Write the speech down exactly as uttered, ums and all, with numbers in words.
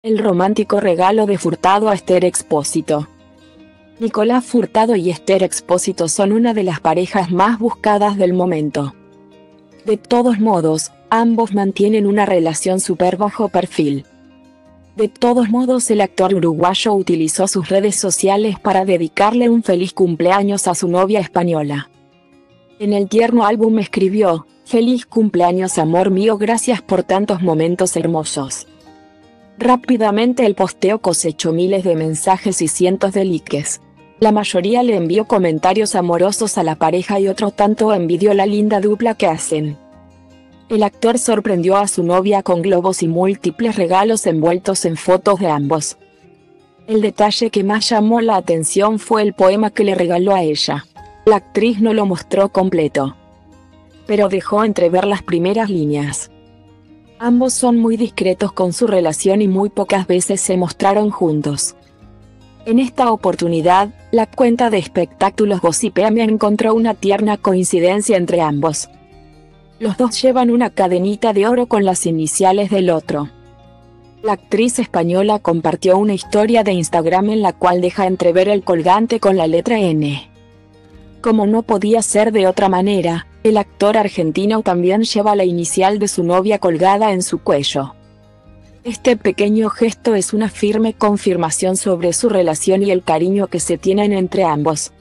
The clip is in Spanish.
El romántico regalo de Furtado a Esther Expósito. Nicolás Furtado y Esther Expósito son una de las parejas más buscadas del momento. De todos modos, ambos mantienen una relación súper bajo perfil. De todos modos, el actor uruguayo utilizó sus redes sociales para dedicarle un feliz cumpleaños a su novia española. En el tierno álbum escribió: "Feliz cumpleaños amor mío, gracias por tantos momentos hermosos". Rápidamente el posteo cosechó miles de mensajes y cientos de likes. La mayoría le envió comentarios amorosos a la pareja y otro tanto envidió la linda dupla que hacen. El actor sorprendió a su novia con globos y múltiples regalos envueltos en fotos de ambos. El detalle que más llamó la atención fue el poema que le regaló a ella. La actriz no lo mostró completo, pero dejó entrever las primeras líneas. Ambos son muy discretos con su relación y muy pocas veces se mostraron juntos. En esta oportunidad, la cuenta de espectáculos Gossipeame encontró una tierna coincidencia entre ambos. Los dos llevan una cadenita de oro con las iniciales del otro. La actriz española compartió una historia de Instagram en la cual deja entrever el colgante con la letra N. Como no podía ser de otra manera, el actor argentino también lleva la inicial de su novia colgada en su cuello. Este pequeño gesto es una firme confirmación sobre su relación y el cariño que se tienen entre ambos.